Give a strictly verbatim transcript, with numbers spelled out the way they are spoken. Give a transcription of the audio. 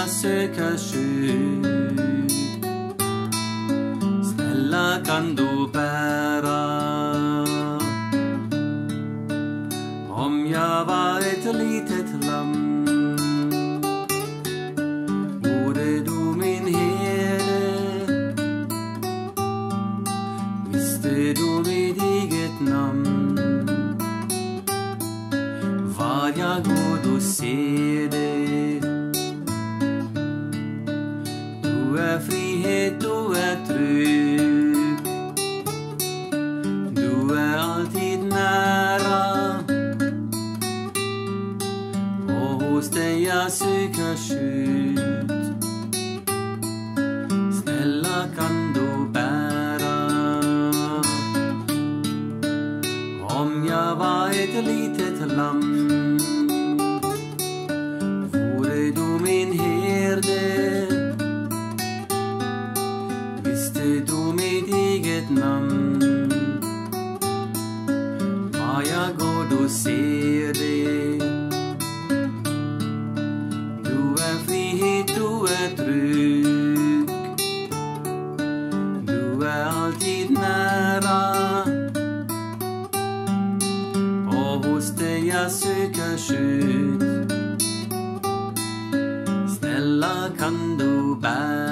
jag söker skydd. Snälla, kan du bära? Om jag var ett litet lamm, vore du min herde. Visste du mitt eget namn? Var jag går du ser det. Du är frihet, du är trygg. Du är alltid nära. Och hos dig jag söker skydd. Snälla, kan du bära? Om jag var ett litet lamm, vore du min herde. Visste du mitt eget namn? Var jag går du ser det. Du är frihet, du är trygg. Du är alltid nära. Och hos dig jag söker skydd. Snälla, kan du bära?